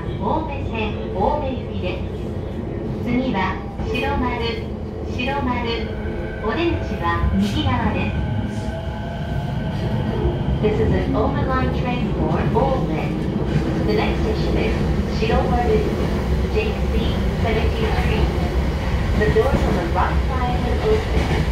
青梅線青梅行きです。次は白丸、白丸。お出口は右側です。This is an overline train for Oldman. The next station is Shiromaru, JC 17th Street. The doors on the right side will open.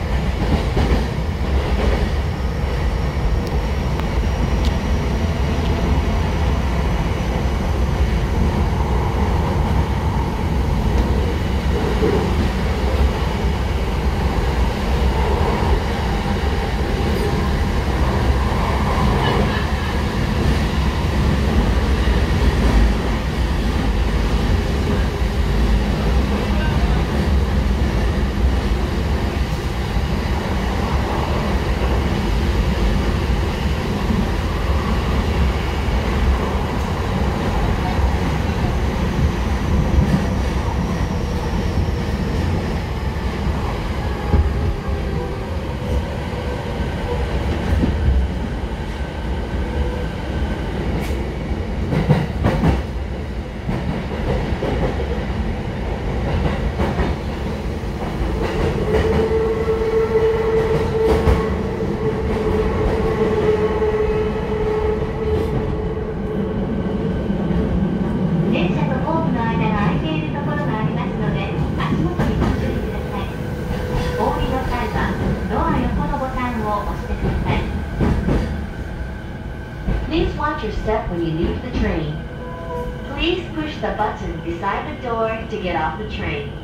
Please watch your step when you leave the train. Please push the button beside the door to get off the train.